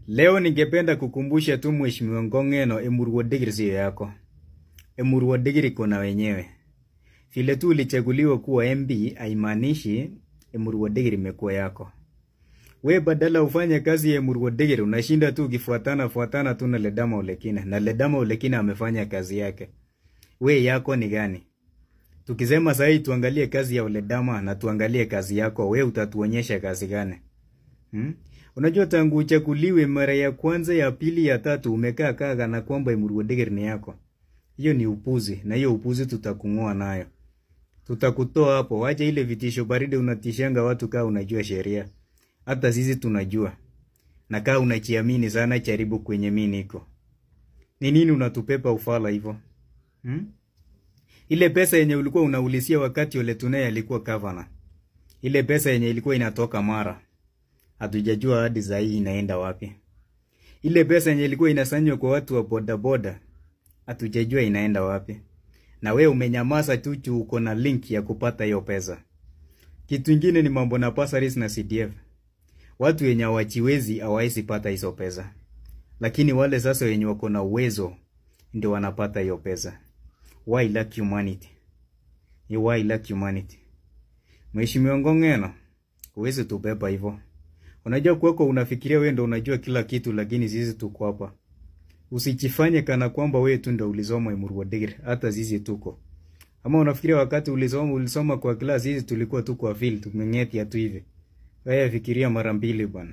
Leo ningependa kukumbusha tu Mheshimiwa Ngong Emuruo Dikir sio yako. Emuruo Dikir iko na wenyewe. Vile tu ulichaguliwa kuwa MB haimaanishi Emuruo Dikir imekuwa yako. We badala ufanye kazi ya Emuruo Dikir unashinda tu ukifuatana tu na Ledama Olekina. Na Ledama Olekina amefanya kazi yake. We yako ni gani? Tukisema sahi tuangalie kazi ya Ledama na tuangalie kazi yako, we utatuonyesha kazi gani? Unajua tangu uchaguliwe mara ya kwanza, ya pili, ya tatu umekaa kana kwamba Emuruo Dikir ni yako. Hiyo ni upuzi, na hiyo upuzi tutakung'oa nayo. Tutakutoa hapo. Wacha ile vitisho baridi unatishanga watu kaa unajua sheria. Hata sisi tunajua. Na kaa unajiamini sana, jaribu kwenye mimi niko. Ni nini unatupepa ufala hivyo? Ile pesa yenye ulikuwa unaulisia wakati Ole Tunai alikuwa governor. Ile pesa yenye ilikuwa inatoka Mara. Hatujajua hadi saa hii inaenda wapi. Ile pesa yenye ilikuwa inasanywa kwa watu wa bodaboda, hatujajua inaenda wapi. Na we umenyamaza tu uko na link ya kupata hiyo pesa. Kitu kingine ni mambo na pasaris na CDF. Watu wenye hawajiwezi hawawezi pata hizo pesa. Lakini wale sasa wenye wako na uwezo ndio wanapata hiyo pesa. Why lack humanity? Why lack humanity? Mheshimiwa Ngong, uweze tupepa hivyo. Unajua kwako unafikiria wewe ndio unajua kila kitu, lakini sisi tuko hapa. Usijifanye kana kwamba wewe tu ndio ulisoma Emuruo Dikir, hata sisi tuko. Ama unafikiria wakati ulisoma kwa class sisi tulikuwa tu kwa field tumeng'etia tu hivi. Wewe fikiria mara mbili bwana.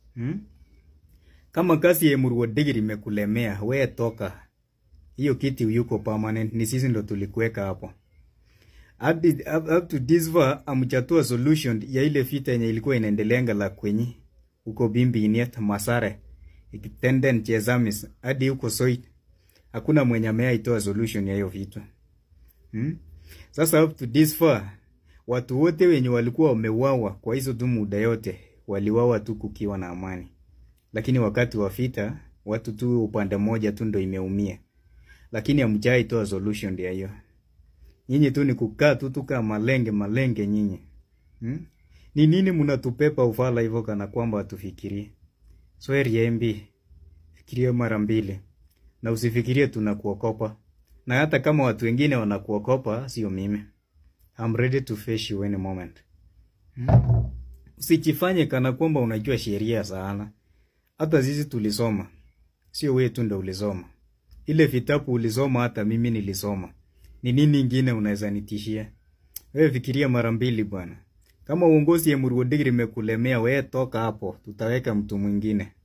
Kama kazi ya Emuruo Dikir imekulemea, wewe toka. Hiyo kiti yuko permanent, ni sisi ndio tulikuweka hapo. Up to this far amchatua solution ya ile vita yenye ilikuwa inaendeleanga la kwenye uko Bimbi Iniet Masare ikitenden Chezamis hadi huko Soit. Hakuna mwenye ameitoa solution ya hiyo vitu. Sasa up to this far watu wote wenye walikuwa wameuawa kwa hizo tu muda yote waliuawa tu kukiwa na amani. Lakini wakati wa vita watu tu upande moja tu ndio imeumia. Lakini hamjaitoa solution ya hiyo. Nyinyi tu ni kukaa tu kama malenge nyinyi. Ni nini mnatupepa ufala hivyo kana kwamba atufikirie? Sweri MB, fikiria mara mbili. Na usifikirie tunakuokopa. Na hata kama watu wengine wanakuokopa, sio mimi. I'm ready to face you any moment. Usijifanye kana kwamba unajua sheria sana. Hata sisi tulisoma. Sio wewe tu ndio ulisoma. Ile vitabu ulisoma hata mimi nilisoma. Ni nini ingine unaweza nitishia? Wewe fikiria mara mbili bwana. Kama uongozi ya Emuruo Dikir imekulemea, wewe toka hapo, tutaweka mtu mwingine.